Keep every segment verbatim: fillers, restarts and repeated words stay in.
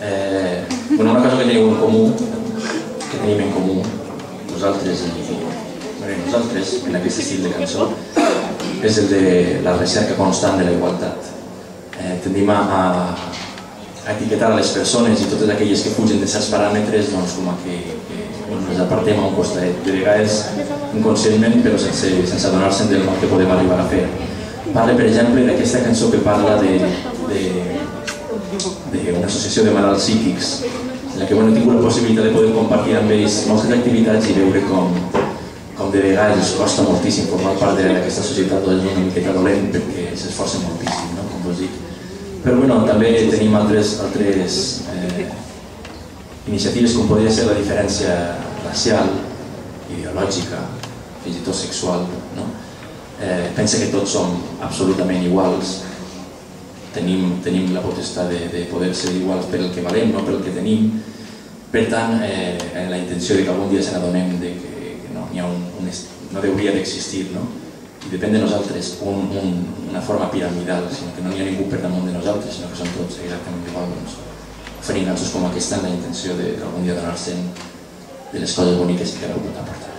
Eh, bueno, una cosa que teniu en comú, que tenim en comú, nosaltres i bueno, nosaltres, en aquest estil de cançó, és el de la recerca constant de la igualtat. Eh, tendim a, a, a etiquetar a les persones i totes aquelles que fugen de certs paràmetres doncs, com a que, que bueno, les apartem a un costat, de vegades inconscientment, però sense, sense adonar-se'n del mal que podem arribar a fer. Parla, per exemple, d'aquesta cançó que parla de, de, d'una associació de malalts psíquics, en la que bueno, he tingut la possibilitat de poder compartir amb ells moltes activitats i veure com, com de vegades els costa moltíssim formar part d'aquesta societat, doncs és una miqueta dolent perquè s'esforcen moltíssim, no? Com vos dic. Però bueno, també tenim altres, altres eh, iniciatives com podria ser la diferència racial, ideològica, fins i tot sexual, no? Eh, pensa que tots som absolutament iguals, tenim, tenim la potestat de, de poder ser iguals per el que valem, no pel que tenim. Per tant, eh, en la intenció de que algun dia se n'adonem de que, que no, ha un, un est... no hauria d'existir, no? I depèn de nosaltres un, un, una forma piramidal, sinó que no hi ha ningú per damunt de nosaltres, sinó que som tots exactament igual. Doncs, oferint cançons com aquesta en la intenció d'algun dia donar-se'n de les coses boniques que heu pogut aportar.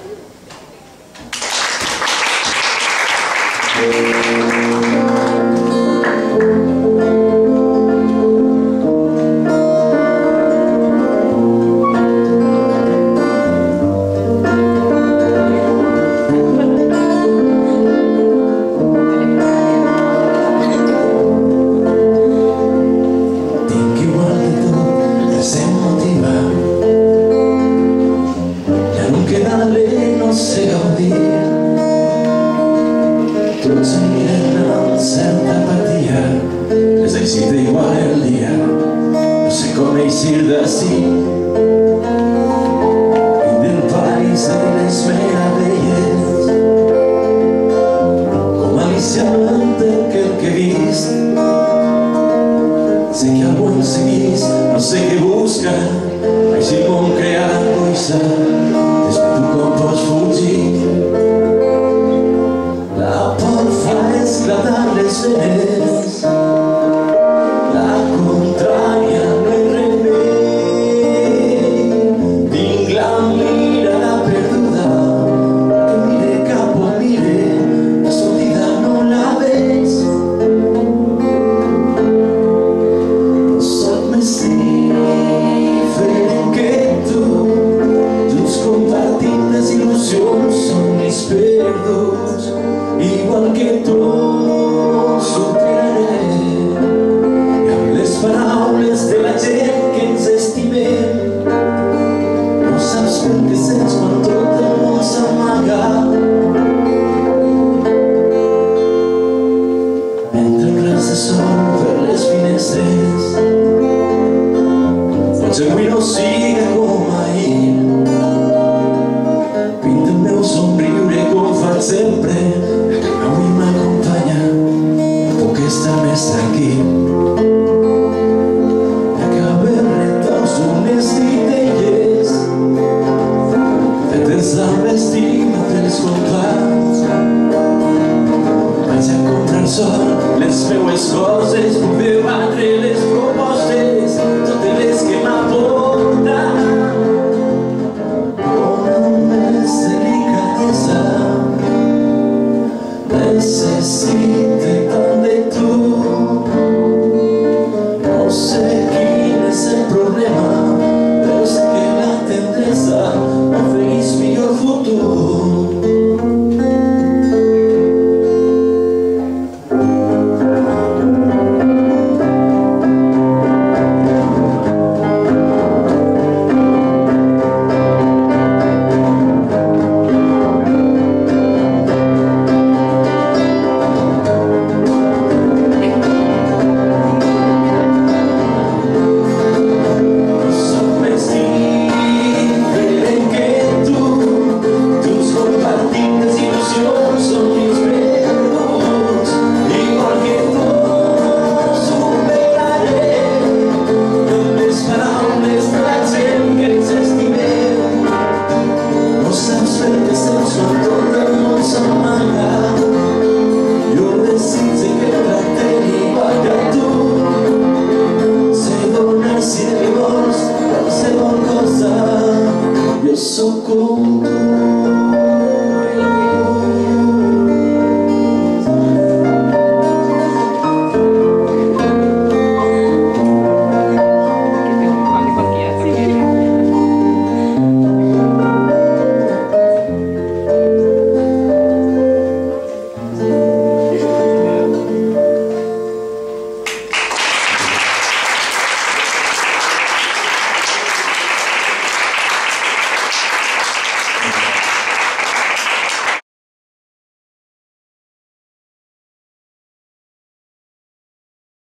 Seguir o sigue